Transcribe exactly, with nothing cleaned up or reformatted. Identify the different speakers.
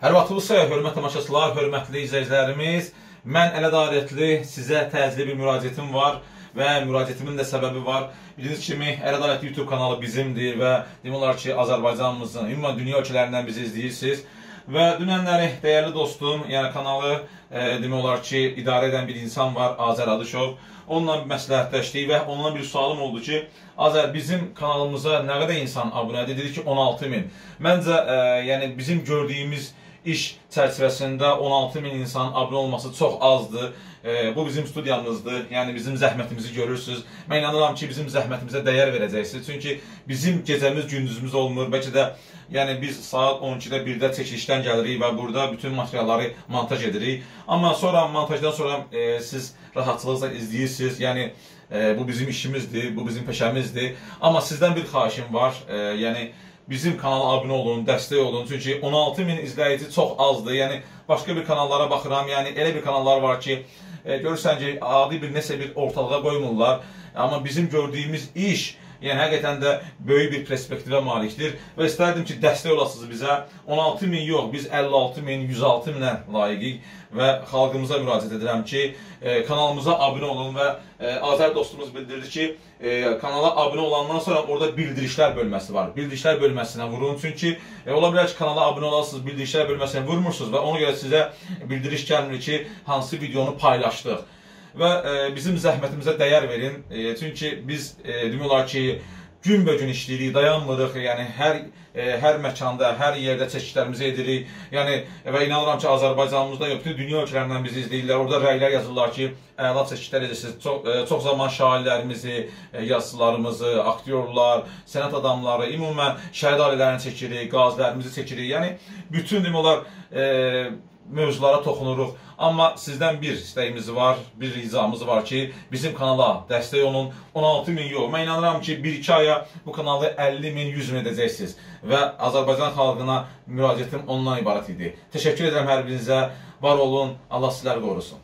Speaker 1: Hər vaxtınız xeyir, hörmətli tamaşaçılar, hörmətli izləyicilərimiz. Mən Ələd Arifli, sizə təcili bir müraciətim var və müraciətimin də səbəbi var. Bildiyiniz kimi, Ələd Arifli YouTube kanalı bizimdir və demək olar ki, Azərbaycanımızın, ümumən dünya ölkələrindən bizi izləyirsiniz. Və dünənləri dəyərli dostum, yəni kanalı e, demək olar ki, idarə edən bir insan var, Azər Adışov. Onunla məsləhətləşdik və ondan bir sualım oldu ki, Azər, bizim kanalımıza nə qədər insan abunədir? Dedi ki, on altı min. Məncə, e, yəni bizim gördüyümüz iş çərçivəsində on altı min insan abunə olması çox azdır. E, bu bizim studiyamızdır, yəni bizim zəhmətimizi görürsünüz. Mən inanıram ki, bizim zəhmətimizə dəyər verəcəksiniz. Çünki bizim gecəmiz, gündüzümüz olmur. Bəlkə də yəni biz saat on ikidə birdə çəkilişdən gəlirik və burada bütün materialları montaj edirik. Amma sonra montajdan sonra e, siz rahatçılıqla izləyirsiniz. Yəni e, bu bizim işimizdir, bu bizim peşəmizdir. Amma sizdən bir xahişim var. E, yəni bizim kanala abunə olun, dəstək olun. Çünki on altı min izləyici çox azdır. Yəni başqa bir kanallara baxıram. Yəni elə bir kanallar var ki, e, görürsən ki, adi bir nəsə bir ortalığa qoymurlar. Amma bizim gördüyümüz iş yəni həqiqətən də böyük bir perspektivə malikdir və istərdim ki, dəstək olasınız bizə. on altı min yox, biz əlli altı min, yüz altı minə layiqik və xalqımıza müraciət edirəm ki, e, kanalımıza abunə olun və e, Azər dostumuz bildirdi ki, e, kanala abunə olandan sonra orada bildirişlər bölməsi var. Bildirişlər bölməsinə vurun, çünki e, ola bilər ki, kanala abunə olasınız, bildirişlər bölməsinə vurmursunuz və ona görə sizə bildiriş gəlmir ki, hansı videonu paylaşdıq. Və e, bizim zəhmətimizə dəyər verin. E, çünki biz e, demək olar ki, günbə-gün işləyirik, dayanmırıq. Yəni hər e, hər məkanda, hər yerdə çəkişlərimizi edirik. Yəni və inanıram ki, Azərbaycanımızda yox, bütün dünya ölkələrindən bizi izləyirlər. Orada rəylər yazırlar ki, əla çəkişlər edirsiniz. Çox, e, çox zaman şairlərimizi, e, yazıçılarımızı, aktyorlar, sənət adamları, ümumən şəhid ailələrini çəkirik, qazilərimizi çəkirik. Yəni bütün demək olar e, mövzulara toxunuruq. Amma sizdən bir istəyimiz var, bir ricamız var ki, bizim kanala dəstək olun. on altı min yox. Mən inanıram ki, bir iki aya bu kanalı əlli min, yüz min edəcəksiniz. Və Azərbaycan xalqına müraciətim ondan ibarət idi. Təşəkkür edirəm hər birinizə. Var olun, Allah sizləri qorusun.